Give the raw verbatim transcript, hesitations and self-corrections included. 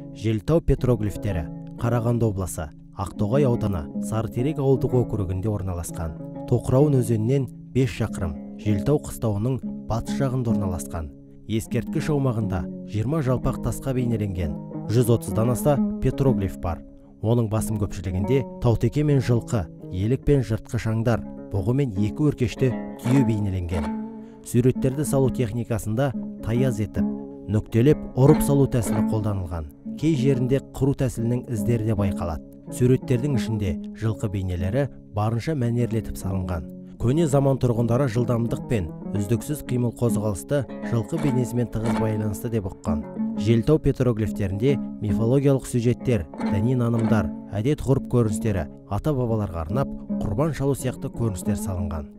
Желтау петроглифтері Қарағанды облысы, Ақтоғай ауданы, Сарытерек ауылдық округінде орналасқан. Тоқырауын өзенінен бес шақырым, Желтау қыстауының батыс жағында орналасқан. Ескерткіш аумағында жиырма жалпақ тасқа бейнеленген жүз отыздан аса петроглиф бар. Оның басым көпшілігінде таутеке мен жылқы, елік пен жыртқыш аңдар, бұғы мен екі өркешті түйе бейнеленген. Суреттерді салу техникасында таяз етіп, нүктелеп, ұрып салу тәсілі қолданылған. Кей жерінде құру тәсілінің іздері де байқалады. Суреттердің ішінде жылқы бейнелері барынша мәнерлетіп салынған. Көне заман тұрғындары жылдамдық пен үздіксіз қимыл қозғалысты жылқы бейнесімен тығыз байланысты деп ұққан. Желтау петроглифтерінде мифологиялық сюжеттер, діни нанымдар, әдет ғұрып көріністері, ата-бабаларға арнап құрбан шалу сияқты көріністер салынған.